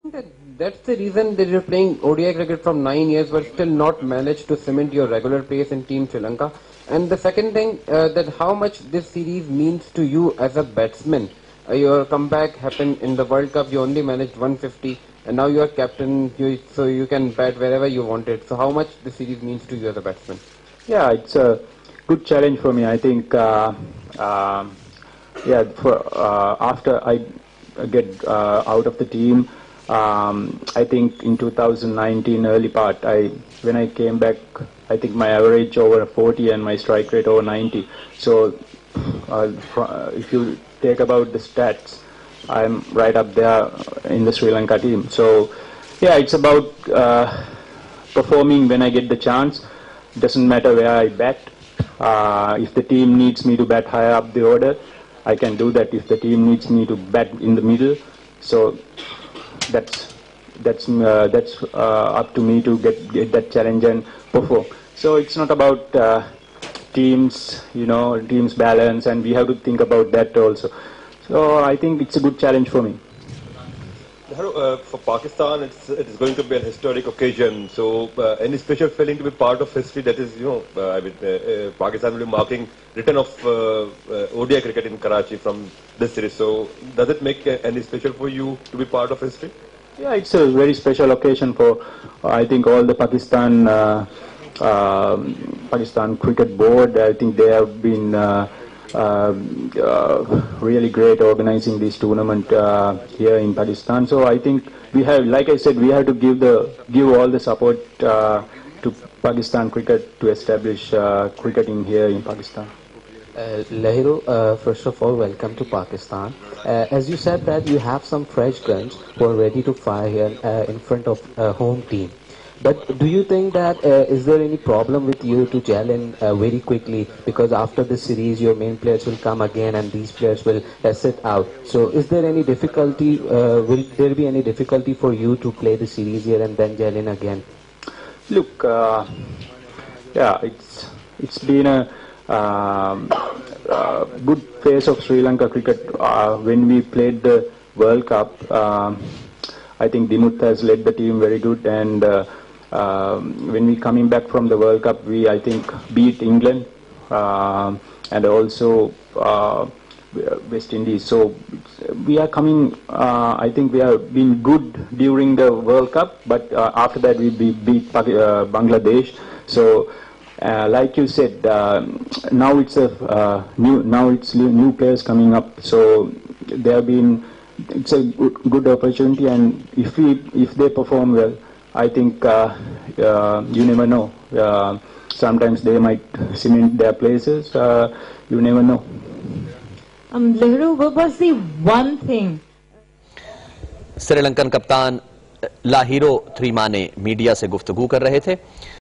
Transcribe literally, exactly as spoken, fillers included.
That, that's the reason that you're playing O D I cricket from nine years but still not managed to cement your regular place in Team Sri Lanka. And the second thing, uh, that how much this series means to you as a batsman. Uh, your comeback happened in the World Cup, you only managed one hundred fifty and now you are captain, you, so you can bat wherever you wanted. So how much this series means to you as a batsman? Yeah, it's a good challenge for me. I think, uh, uh, yeah, for, uh, after I get uh, out of the team, um, I think in two thousand nineteen early part, I when I came back, I think my average over forty and my strike rate over ninety. So uh, if you take about the stats, I'm right up there in the Sri Lanka team. So yeah, it's about uh, performing when I get the chance. Doesn't matter where I bat. Uh, if the team needs me to bat higher up the order, I can do that. If the team needs me to bat in the middle, so that's that's uh, that's uh, up to me to get get that challenge and perform. So it's not about uh, teams, you know, teams balance, and we have to think about that also. So I think it's a good challenge for me. Uh, for Pakistan, it's it is going to be a historic occasion. So, uh, any special feeling to be part of history? That is, you know, uh, I mean, uh, uh, Pakistan will be marking return of uh, uh, O D I cricket in Karachi from this series. So, does it make uh, any special for you to be part of history? Yeah, it's a very special occasion for, uh, I think, all the Pakistan uh, uh, Pakistan cricket board. I think they have been uh, uh, uh, really great organizing this tournament uh, here in Pakistan. So I think we have, like I said, we have to give the give all the support uh, to Pakistan cricket to establish uh, cricketing here in Pakistan. Uh, Lahiru, uh, first of all, welcome to Pakistan. Uh, as you said that you have some fresh guns who are ready to fire here uh, in front of uh, home team. But do you think that uh, is there any problem with you to gel in uh, very quickly, because after this series your main players will come again and these players will uh, sit out? So is there any difficulty, uh, will there be any difficulty for you to play the series here and then gel in again? Look, uh, yeah, it's it's been a Um, uh, good phase of Sri Lanka cricket uh, when we played the World Cup. Um, I think Dimut has led the team very good, and uh, uh, when we coming back from the World Cup, we I think beat England uh, and also uh, West Indies. So we are coming. Uh, I think we have been good during the World Cup, but uh, after that we beat uh, Bangladesh. So. Uh, like you said, uh, now it's a uh, new now it's new players coming up. So they have been. It's a good, good opportunity, and if we if they perform well, I think uh, uh, you never know. Uh, sometimes they might cement their places. Uh, you never know. Um, Lahiru, what was the one thing? Sri Lankan कप्तान Lahiru थ्रीमाने media से गुफ्तगू कर रहे थे।